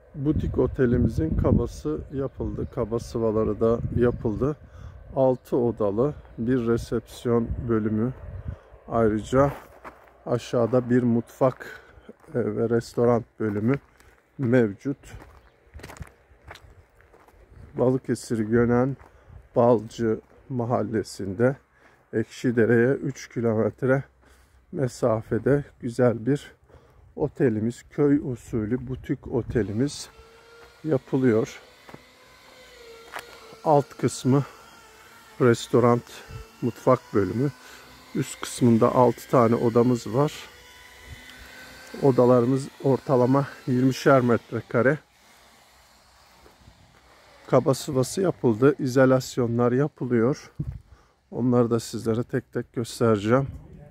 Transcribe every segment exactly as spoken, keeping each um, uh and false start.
Butik otelimizin kabası yapıldı. Kaba sıvaları da yapıldı. altı odalı bir resepsiyon bölümü. Ayrıca aşağıda bir mutfak ve restoran bölümü mevcut. Balıkesir Gönen Balcı mahallesinde Ekşidere'ye üç kilometre mesafede güzel bir otelimiz, köy usulü butik otelimiz yapılıyor. Alt kısmı restoran, mutfak bölümü. Üst kısmında altı tane odamız var. Odalarımız ortalama yirmişer metrekare. Kaba sıvası yapıldı. İzolasyonlar yapılıyor. Onları da sizlere tek tek göstereceğim.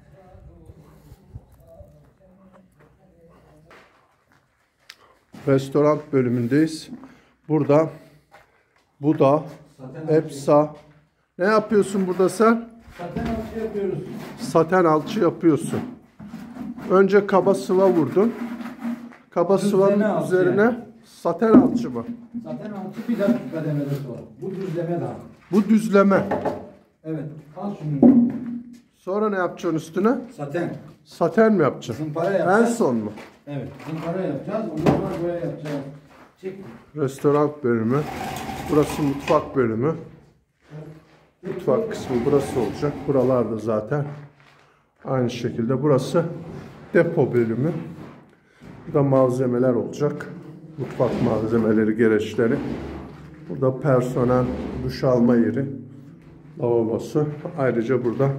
Restoran bölümündeyiz. Burada bu da Epsa. Ne yapıyorsun burada sen? Saten alçı yapıyoruz. Saten alçı yapıyorsun. Önce kaba sıva vurdun. Kaba sıvanın üzerine yani. Saten alçı mı? Saten alçı bir dakika kademede sonra. Bu düzleme daha. Bu düzleme. Evet. Al şunu. Sonra ne yapacaksın üstüne? Saten. Saten mi yapacaksın? Zımpara yapacağız. En son mu? Evet. Zımpara yapacağız. Ondan sonra böyle yapacağız. Çek. Restoran bölümü. Burası mutfak bölümü. Mutfak kısmı burası olacak. Buralarda zaten aynı şekilde. Burası depo bölümü. Burada malzemeler olacak. Mutfak malzemeleri, gereçleri. Burada personel duş alma yeri, lavabosu. Ayrıca burada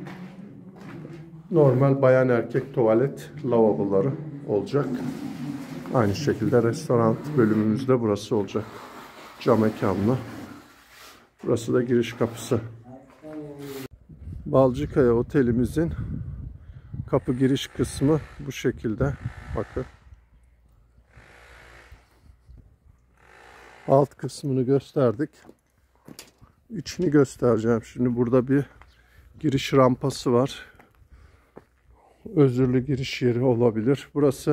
normal bayan erkek tuvalet lavaboları olacak. Aynı şekilde restoran bölümümüzde burası olacak. Cam mekanlı. Burası da giriş kapısı. Balcıkaya otelimizin kapı giriş kısmı bu şekilde. Bakın. Alt kısmını gösterdik. İçini göstereceğim. Şimdi burada bir giriş rampası var. Özürlü giriş yeri olabilir. Burası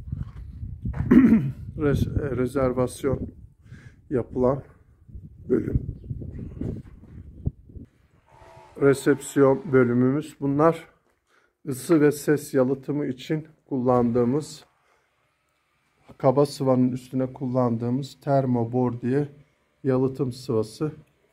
rezervasyon yapılan bölüm. Resepsiyon bölümümüz. Bunlar ısı ve ses yalıtımı için kullandığımız, kaba sıvanın üstüne kullandığımız termobor diye yalıtım sıvası.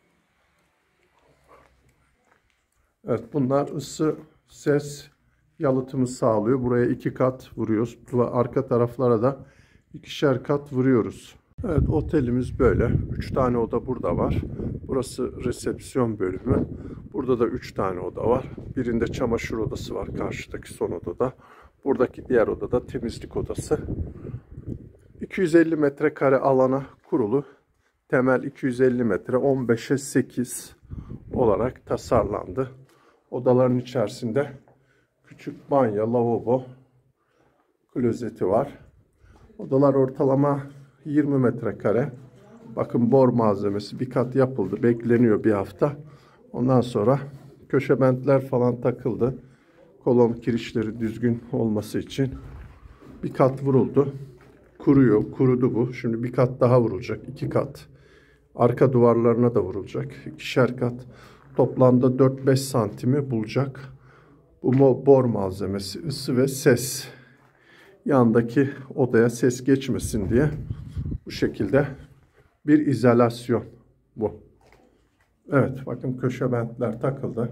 Evet, bunlar ısı, ses yalıtımı sağlıyor. Buraya iki kat vuruyoruz. Arka taraflara da ikişer kat vuruyoruz. Evet, otelimiz böyle. Üç tane oda burada var. Burası resepsiyon bölümü. Burada da üç tane oda var. Birinde çamaşır odası var, karşıdaki son odada. Buradaki diğer odada temizlik odası. iki yüz elli metrekare alana kurulu. Temel iki yüz elli metre, on beşe sekiz olarak tasarlandı. Odaların içerisinde küçük banyo, lavabo, klozeti var. Odalar ortalama yirmi metrekare. Bakın, bor malzemesi bir kat yapıldı. Bekleniyor bir hafta. Ondan sonra köşe bentler falan takıldı. Kolon kirişleri düzgün olması için bir kat vuruldu. Kuruyor, kurudu bu. Şimdi bir kat daha vurulacak. iki kat. Arka duvarlarına da vurulacak. İkişer kat. Toplamda dört beş santimi bulacak. Bu bor malzemesi, ısı ve ses. Yandaki odaya ses geçmesin diye bu şekilde bir izolasyon bu. Evet, bakın köşe bentler takıldı.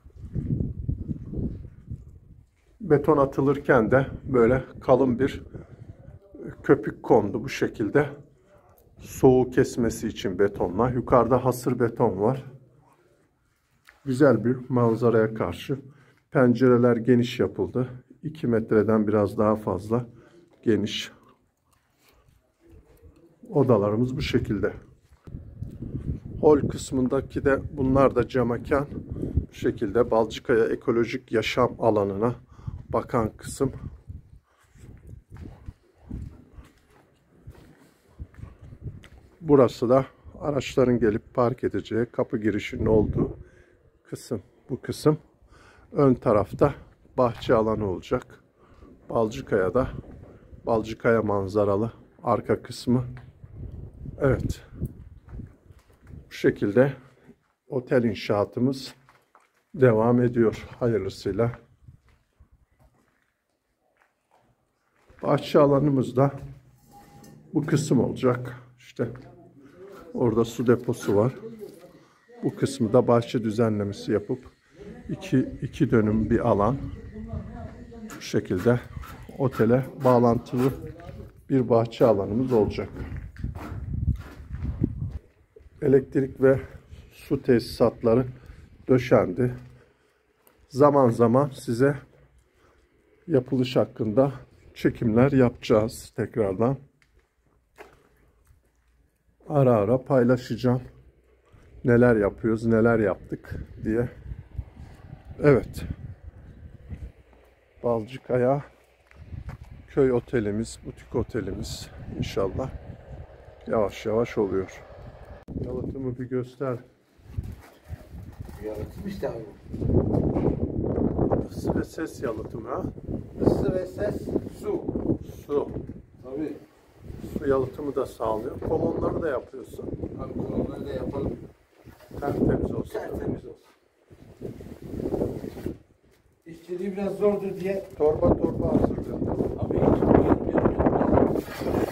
Beton atılırken de böyle kalın bir köpük kondu bu şekilde. Soğuğu kesmesi için betonla. Yukarıda hasır beton var. Güzel bir manzaraya karşı. Pencereler geniş yapıldı. iki metreden biraz daha fazla geniş. Odalarımız bu şekilde. Hol kısmındaki de bunlar da cam mekan. Bu şekilde Balcıkaya ekolojik yaşam alanına bakan kısım. Burası da araçların gelip park edeceği, kapı girişinin olduğu kısım. Bu kısım. Ön tarafta bahçe alanı olacak. Balcıkaya'da Balcıkaya manzaralı arka kısmı. Evet. Bu şekilde otel inşaatımız devam ediyor hayırlısıyla. Bahçe alanımız da bu kısım olacak. İşte orada su deposu var. Bu kısmı da bahçe düzenlemesi yapıp iki, iki dönüm bir alan. Bu şekilde otele bağlantılı bir bahçe alanımız olacak. Elektrik ve su tesisatları döşendi. Zaman zaman size yapılış hakkında çekimler yapacağız tekrardan. Ara ara paylaşacağım. Neler yapıyoruz, neler yaptık diye. Evet. Balcıkaya köy otelimiz, butik otelimiz inşallah yavaş yavaş oluyor. Yalıtımı bir göster. Yalıtım işte abi. Isı ve ses yalıtımı ha. Isı ve ses, su. Su. Tabii. Su yalıtımı da sağlıyor. Kolonları da yapıyorsun. Abi kolonları da yapalım. Tertemiz olsun. Tertemiz olsun. İşçiliği biraz zordur diye. Torba torba hazırlıyor. Abi hiç bilmiyorum.